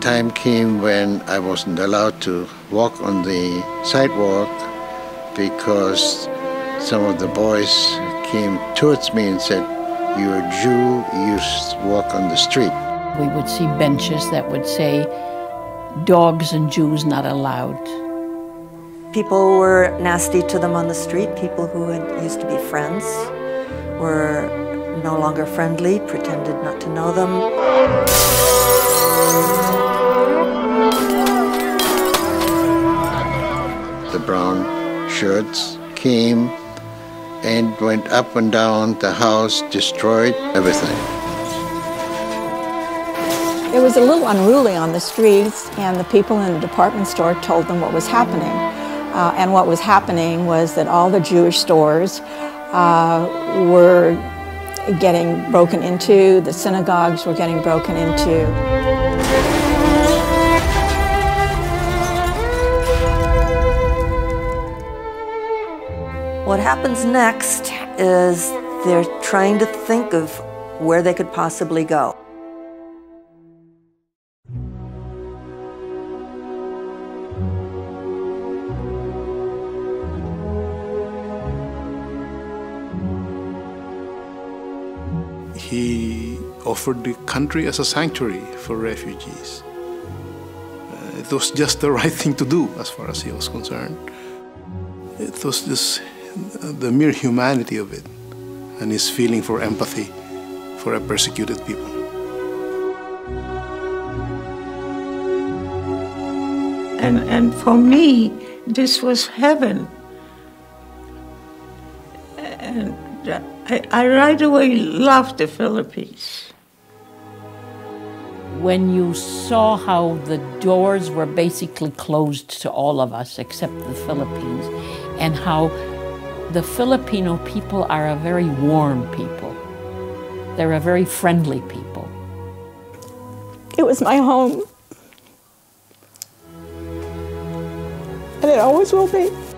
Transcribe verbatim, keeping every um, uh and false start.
time came when I wasn't allowed to walk on the sidewalk because some of the boys came towards me and said, "You're a Jew, you walk on the street." We would see benches that would say, "Dogs and Jews not allowed." People were nasty to them on the street. People who had used to be friends were no longer friendly, pretended not to know them. The brown shirts came and went up and down the house, destroyed everything. It was a little unruly on the streets, and the people in the department store told them what was happening. Uh, and what was happening was that all the Jewish stores uh, were getting broken into, the synagogues were getting broken into. What happens next is they're trying to think of where they could possibly go. He offered the country as a sanctuary for refugees. Uh, it was just the right thing to do as far as he was concerned. It was just the mere humanity of it and his feeling for empathy for a persecuted people. And, and for me, this was heaven. And I, I right away loved the Philippines. When you saw how the doors were basically closed to all of us except the Philippines, and how the Filipino people are a very warm people. They're a very friendly people. It was my home. And it always will be.